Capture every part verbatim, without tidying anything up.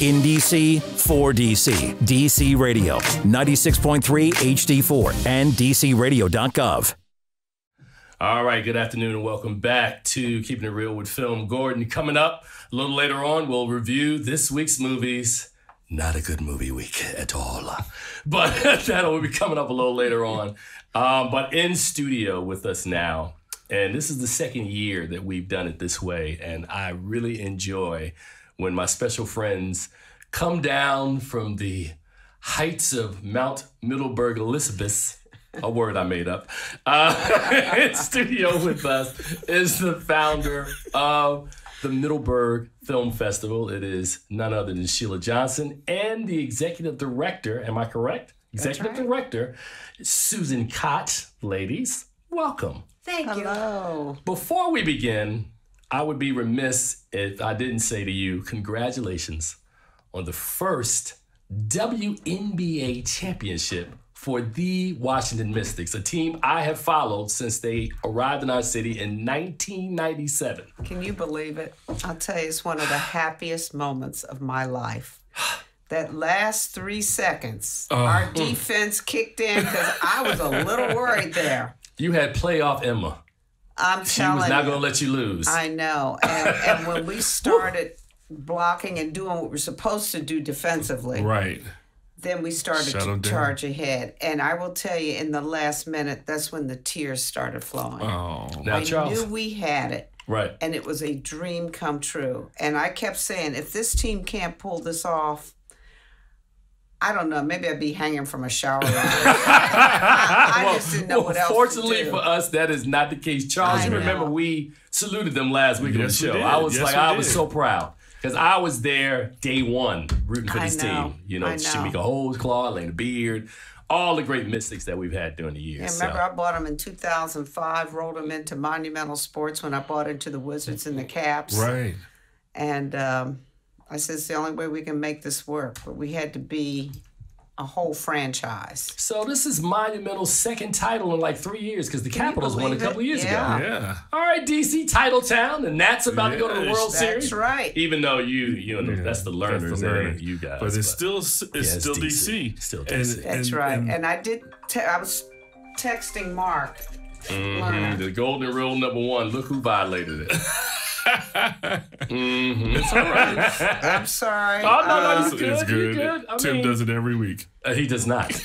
In D C, for D C. D C Radio, ninety-six point three H D four and D C radio dot gov. All right, good afternoon and welcome back to Keeping It Real with Film Gordon. Coming up a little later on, we'll review this week's movies. Not a good movie week at all, but that'll be coming up a little later on. Um, but in studio with us now, and this is the second year that we've done it this way, and I really enjoy when my special friends come down from the heights of Mount Middleburg Elizabeth, a word I made up. Uh, in studio with us is the founder of the Middleburg Film Festival. It is none other than Sheila Johnson and the executive director. Am I correct? Executive right. director, Susan Koch. Ladies, welcome. Thank you. Hello. Before we begin, I would be remiss if I didn't say to you, congratulations on the first W N B A championship for the Washington Mystics, a team I have followed since they arrived in our city in nineteen ninety-seven. Can you believe it? I'll tell you, it's one of the happiest moments of my life. That last three seconds, uh, our defense mm. kicked in because I was a little worried there. You had playoff Emma. I'm she telling you. She was not going to let you lose. I know. And, and when we started blocking and doing what we're supposed to do defensively, right. then we started Shut to charge ahead. And I will tell you, in the last minute, that's when the tears started flowing. Oh, now, I Charles. knew we had it. Right. And it was a dream come true. And I kept saying, if this team can't pull this off, I don't know, maybe I'd be hanging from a shower. I, I well, just didn't know well, what else fortunately to do. for us, that is not the case. Charles, I you know. remember we saluted them last week yes, on the show. We I was yes, like, I was so proud. Because I was there day one rooting for I this know. team. You know, I know. Shamika Holdsclaw, Elena Beard, all the great Mystics that we've had during the years. Yeah, remember, so. I bought them in two thousand five, rolled them into Monumental Sports when I bought into the Wizards and the Caps. Right. And um, I said, it's the only way we can make this work. But we had to be a whole franchise. So this is Monumental's second title in like three years because the Can you Capitals won a believe couple it? years Yeah. ago. Yeah. All right, D C, title town, and Nats about to go to the Yes. World That's Series. right. Even though you, you know, Yeah. that's the learn from Thunder, learning, learning. you guys. But it's still it's yeah, it's still D C. Still D C. And- That's and- right. and- And I did, te- I was texting Mark. Mm-hmm. The golden rule number one, look who violated it. mm-hmm. It's all right. I'm sorry. Oh, no, no, Uh, you It's, good, it's you good. good. I Tim mean- does it every week. Uh, he does not.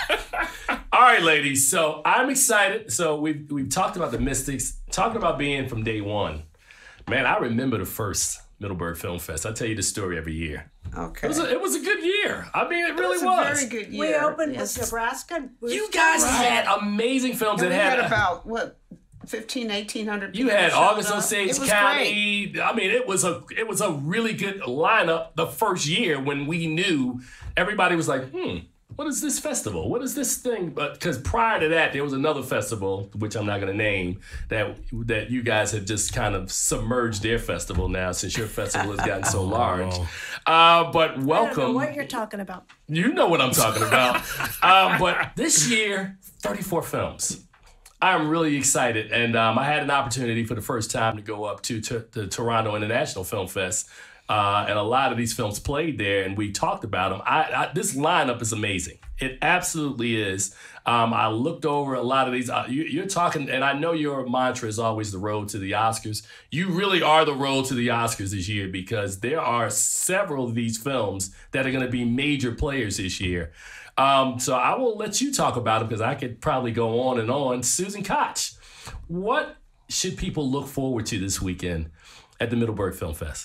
All right, ladies. So I'm excited. So we've we've talked about the Mystics, talking about being from day one. Man, I remember the first Middleburg Film Fest. I tell you the story every year. Okay. It was a, it was a good year. I mean, it really It was. was. A very good year. We opened Yes. with Nebraska. You guys had amazing films And that we had had. about, what, fifteen, eighteen hundred You people had showed August up. Osage It was County. I mean, it was a it was a really good lineup the first year when we knew everybody was like, hmm, what is this festival? What is this thing? But because prior to that, there was another festival, which I'm not going to name, that that you guys have just kind of submerged their festival now since your festival has gotten so large. Uh, but I don't know welcome. what you're talking about. You know what I'm talking about. um, but this year, thirty-four films. I'm really excited, and um, I had an opportunity for the first time to go up to, to the Toronto International Film Fest, uh, and a lot of these films played there, and we talked about them. I, I, this lineup is amazing. It absolutely is. Um, I looked over a lot of these. Uh, you, you're talking, and I know your mantra is always the road to the Oscars. You really are the road to the Oscars this year because there are several of these films that are going to be major players this year. Um, so I will let you talk about them because I could probably go on and on. Susan Koch, what should people look forward to this weekend at the Middleburg Film Fest?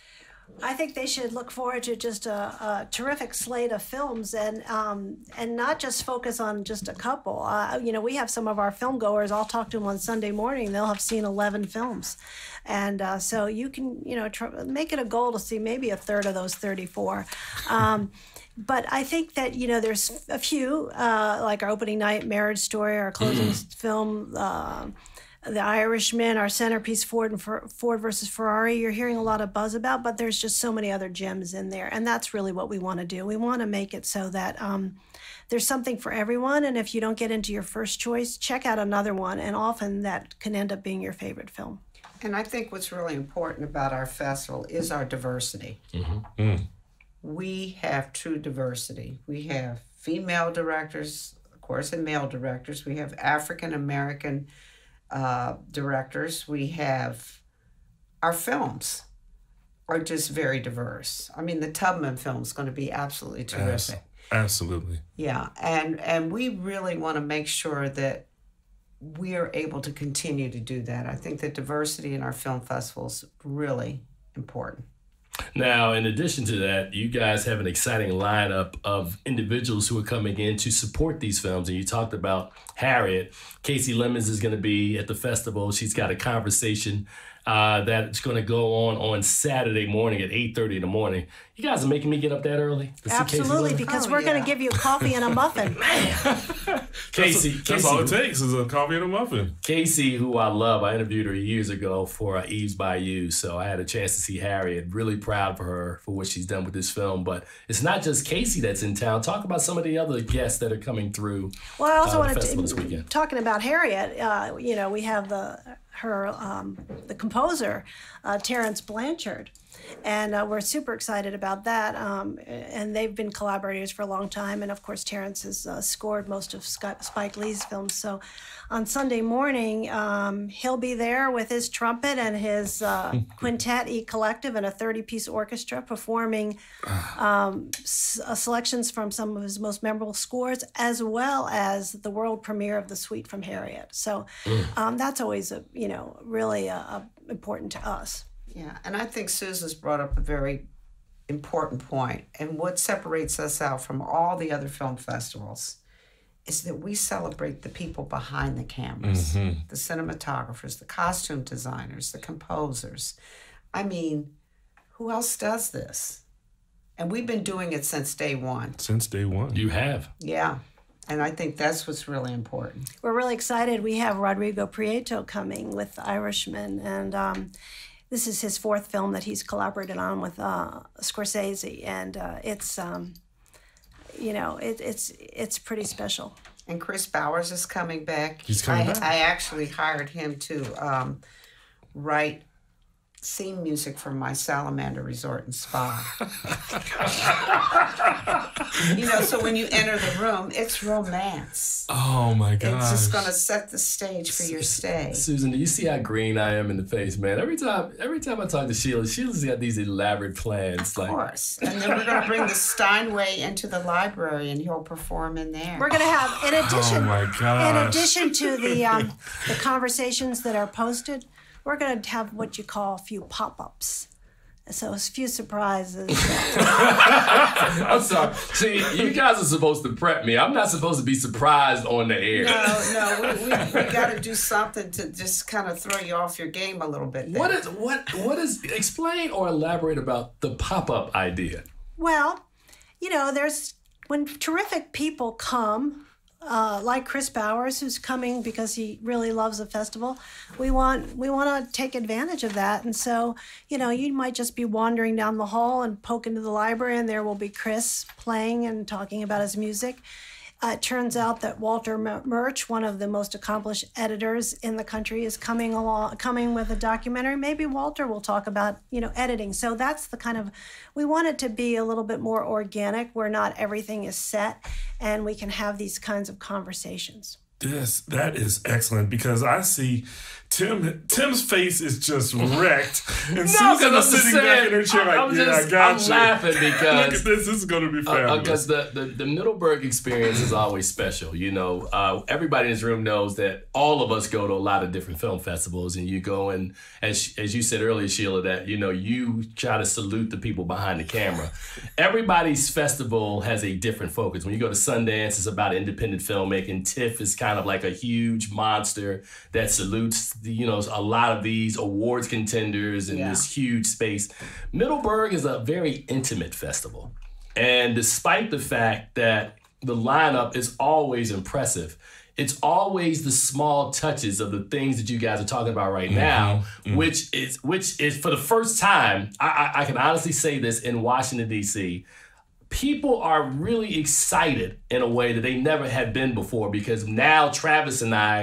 I think they should look forward to just a, a terrific slate of films and um, and not just focus on just a couple. Uh, you know, we have some of our film goers. I'll talk to them on Sunday morning. They'll have seen eleven films. And uh, so you can, you know, tr- make it a goal to see maybe a third of those thirty-four. Um, But I think that, you know, there's a few, uh, like our opening night Marriage Story, our closing film, uh, The Irishman, our centerpiece Ford and Fer- Ford versus Ferrari. You're hearing a lot of buzz about, but there's just so many other gems in there. And that's really what we want to do. We want to make it so that um, there's something for everyone. And if you don't get into your first choice, check out another one. And often that can end up being your favorite film. And I think what's really important about our festival is our diversity. Mm-hmm. Mm. we have true diversity. We have female directors, of course, and male directors. We have African American uh, directors. We have our films are just very diverse. I mean, the Tubman film is going to be absolutely terrific. Absolutely. Yeah, and and we really want to make sure that we are able to continue to do that. I think that diversity in our film festivals is really important. Now, in addition to that, you guys have an exciting lineup of individuals who are coming in to support these films. And you talked about Harriet. Kasi Lemmons is going to be at the festival. She's got a conversation uh, that's going to go on on Saturday morning at eight thirty in the morning. You guys are making me get up that early to see Kasi Absolutely, Lemmons? because Oh, we're going yeah. to give you coffee and a muffin. Casey, That's Casey, all it takes is a coffee and a muffin. Casey, who I love, I interviewed her years ago for uh, Eve's Bayou, so I had a chance to see Harriet. Really proud for her for what she's done with this film. But it's not just Casey that's in town. Talk about some of the other guests that are coming through. Well, I also uh, the wanted festival this to, weekend. talking about Harriet, uh, you know, we have the her um, the composer, uh, Terrence Blanchard, and uh, we're super excited about that. Um, and they've been collaborators for a long time. And of course, Terrence has uh, scored most of Sky- Spike Lee's films. So on Sunday morning, um, he'll be there with his trumpet and his uh, quintet, E Collective, and a thirty-piece orchestra performing um, s- uh, selections from some of his most memorable scores, as well as the world premiere of the Suite from Harriet. So um, that's always, a, you know, really uh, uh, important to us. Yeah, and I think Susan's brought up a very important point. And what separates us out from all the other film festivals is that we celebrate the people behind the cameras, the cinematographers, the costume designers, the composers. I mean, who else does this? And we've been doing it since day one. Since day one. You have. Yeah. And I think that's what's really important. We're really excited. We have Rodrigo Prieto coming with The Irishman, and um, this is his fourth film that he's collaborated on with uh, Scorsese, and uh, it's, um, you know, it, it's it's pretty special. And Chris Bowers is coming back. He's coming I, back. I actually hired him to um, write theme music for my Salamander Resort and Spa. You know, so when you enter the room, it's romance. Oh my gosh. It's just going to set the stage for your stay. Susan, do you see how green I am in the face, man? Every time every time I talk to Sheila, Sheila's got these elaborate plans. Of course. And then we're going to bring the Steinway into the library, and he'll perform in there. We're going to have, in addition, Oh my in gosh. addition to the um, the conversations that are posted, we're going to have what you call a few pop-ups. So a few surprises. I'm sorry. See, you guys are supposed to prep me. I'm not supposed to be surprised on the air. No, no, we, we, we got to do something to just kind of throw you off your game a little bit there. What is what what is explain or elaborate about the pop-up idea? Well, you know, there's when terrific people come, uh, like Chris Bowers, who's coming because he really loves the festival. We want we want to take advantage of that, and so you know, you might just be wandering down the hall and poke into the library, and there will be Chris playing and talking about his music. Uh, it turns out that Walter Murch, one of the most accomplished editors in the country, is coming along, coming with a documentary. Maybe Walter will talk about, you know, editing. So that's the kind of, we want it to be a little bit more organic, where not everything is set, and we can have these kinds of conversations. Yes, that is excellent because I see Tim. Tim's face is just wrecked, and No, Susan because is I'm sitting back in her chair like, I'm "Yeah, just, I got I'm you." laughing Look at because this. This is going to be fabulous. because the, the the Middleburg experience is always special. You know, uh, everybody in this room knows that all of us go to a lot of different film festivals, and you go and as as you said earlier, Sheila, that you know you try to salute the people behind the camera. Everybody's festival has a different focus. When you go to Sundance, it's about independent filmmaking. TIFF is kind of like a huge monster that salutes the, you know a lot of these awards contenders in Yeah. this huge space. Middleburg is a very intimate festival. And despite the fact that the lineup is always impressive, it's always the small touches of the things that you guys are talking about right now, which is which is for the first time, I, I, I can honestly say this in Washington, D C, people are really excited in a way that they never had been before, because now Travis and I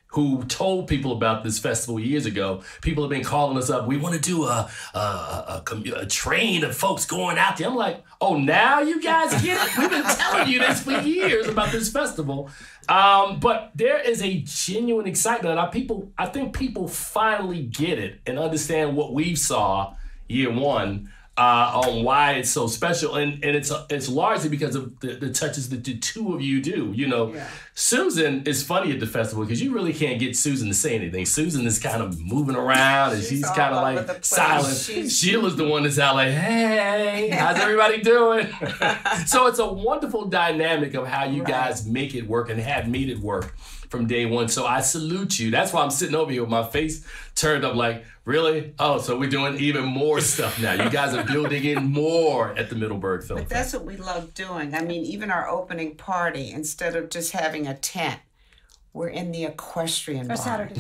who told people about this festival years ago. People have been calling us up. We want to do a a, a, a, a train of folks going out there. I'm like, oh, now you guys get it? We've been telling you this for years about this festival. Um, but there is a genuine excitement. I, people, I think people finally get it and understand what we saw year one. Uh, on why it's so special, and and it's it's largely because of the, the touches that the two of you do. You know, yeah. Susan is funny at the festival because you really can't get Susan to say anything. Susan is kind of moving around and she's, she's kind of like silent. She's... Sheila's the one that's out like, hey, how's everybody doing? So it's a wonderful dynamic of how you right. guys make it work and have made it work from day one. So I salute you. That's why I'm sitting over here with my face turned up like, really? Oh, so we're doing even more stuff now. You guys are building in more at the Middleburg Film But that's what we love doing. I mean, even our opening party, instead of just having a tent, we're in the equestrian For barn. Saturday.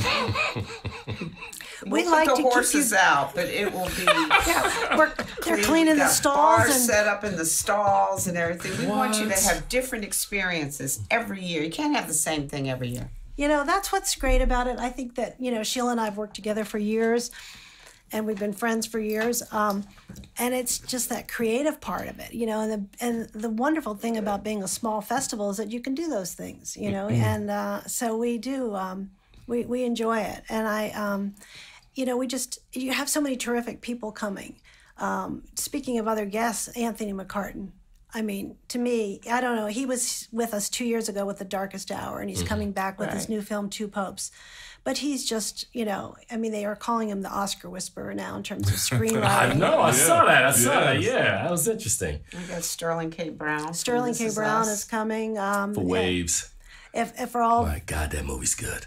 We'll we put like the to horses keep you... out, but it will be... yeah, we're, they're clean. cleaning We've the got stalls. Bars and... set up in the stalls and everything. We What? want you to have different experiences every year. You can't have the same thing every year. You know, that's what's great about it. I think that, you know, Sheila and I have worked together for years, and we've been friends for years. Um, and it's just that creative part of it, you know, and the and the wonderful thing about being a small festival is that you can do those things, you know, mm-hmm. and uh, so we do, um, we, we enjoy it. And I, um, you know, we just, you have so many terrific people coming. Um, speaking of other guests, Anthony McCartan. I mean, to me, I don't know, he was with us two years ago with The Darkest Hour, and he's mm-hmm. coming back with right. his new film, Two Popes. But he's just, you know, I mean, they are calling him the Oscar Whisperer now in terms of screenwriting. I know, I yeah. saw that, I saw yes. that, yeah, that was interesting. We got Sterling K. Brown. Sterling K. Brown is, is coming. Um, For Waves. If, if for all... My God, that movie's good.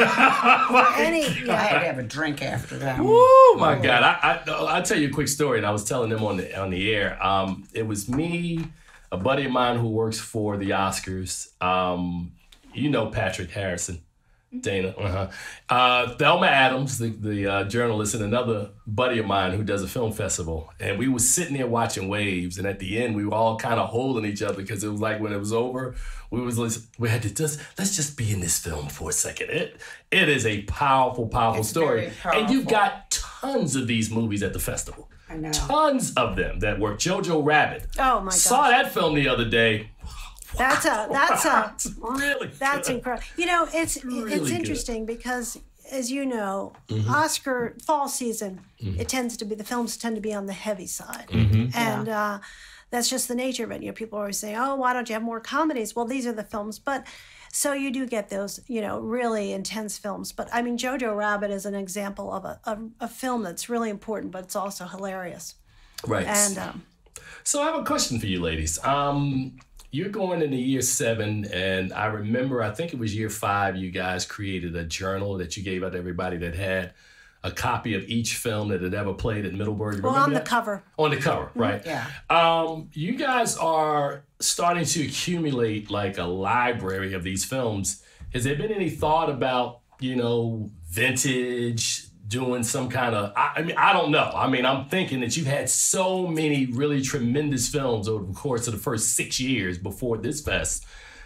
any, yeah. I had to have a drink after that. Oh my God! I, I I'll tell you a quick story, and I was telling them on the on the air. Um, it was me, a buddy of mine who works for the Oscars. Um, you know Patrick Harrison, Dana. Uh-huh. Uh, Thelma Adams, the the uh, journalist, and another buddy of mine who does a film festival. And we were sitting there watching Waves, and at the end, we were all kind of holding each other because it was like when it was over, we was we had to just let's just be in this film for a second. It it is a powerful, powerful it's story, very powerful. And you've got tons of these movies at the festival. I know. Tons of them that work. Jojo Rabbit. Oh my God! Saw that film the other day. That's a that's a really that's good. incredible. You know, it's Really it's good. interesting because, as you know, Mm-hmm. Oscar fall season, it tends to be the films tend to be on the heavy side, Mm-hmm. and uh, that's just the nature of it. You know, people always say, "Oh, why don't you have more comedies?" Well, these are the films, but. So you do get those, you know, really intense films. But I mean, Jojo Rabbit is an example of a, a, a film that's really important, but it's also hilarious. Right. And um, So I have a question for you ladies. Um, you're going into year seven, and I remember, I think it was year five, you guys created a journal that you gave out to everybody that had a copy of each film that had ever played at Middleburg. well, Remember on that? the cover. On the cover, right? Yeah. Um, you guys are starting to accumulate like a library of these films. Has there been any thought about, you know, vintage, doing some kind of, I, I mean, I don't know. I mean, I'm thinking that you've had so many really tremendous films over the course of the first six years before this fest.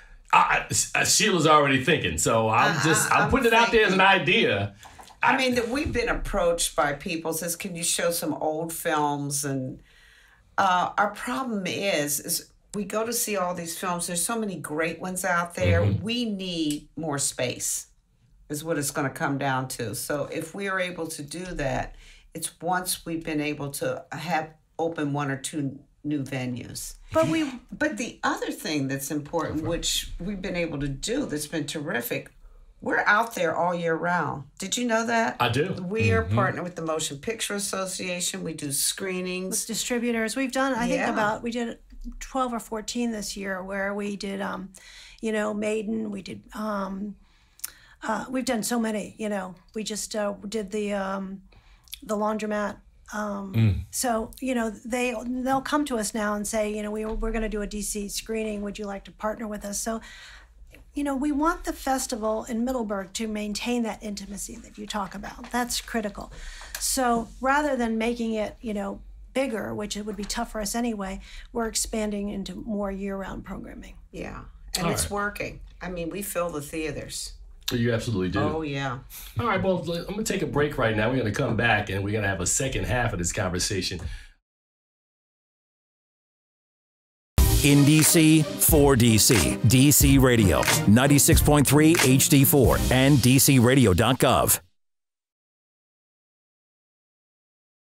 I, I, Sheila's already thinking, so I'm just, I, I'm, I'm putting it out there as an idea. I mean, that we've been approached by people says, "Can you show some old films?" And uh, our problem is, is we go to see all these films. There's so many great ones out there. Mm-hmm. We need more space, is what it's going to come down to. So if we are able to do that, it's once we've been able to have open one or two new venues. But we, But the other thing that's important, which we've been able to do, that's been terrific. We're out there all year round. Did you know that? I do. We are partnered with the Motion Picture Association. We do screenings. distributors. We've done, I think Yeah. about, we did twelve or fourteen this year where we did, um, you know, Maiden. We did, um, uh, we've done so many, you know. We just uh, did the um, the Laundromat. Um, Mm. So, you know, they, they'll come to us now and say, you know, we, we're going to do a D C screening. Would you like to partner with us? So, you know, we want the festival in Middleburg to maintain that intimacy that you talk about. That's critical. So rather than making it, you know, bigger, which it would be tough for us anyway, we're expanding into more year-round programming. Yeah, and All it's right. working. I mean, we fill the theaters. You absolutely do. Oh, yeah. All right, well, I'm going to take a break right now. We're going to come back, and we're going to have a second half of this conversation. In D C, for D C, D C Radio, ninety-six point three H D four, and D C radio dot gov.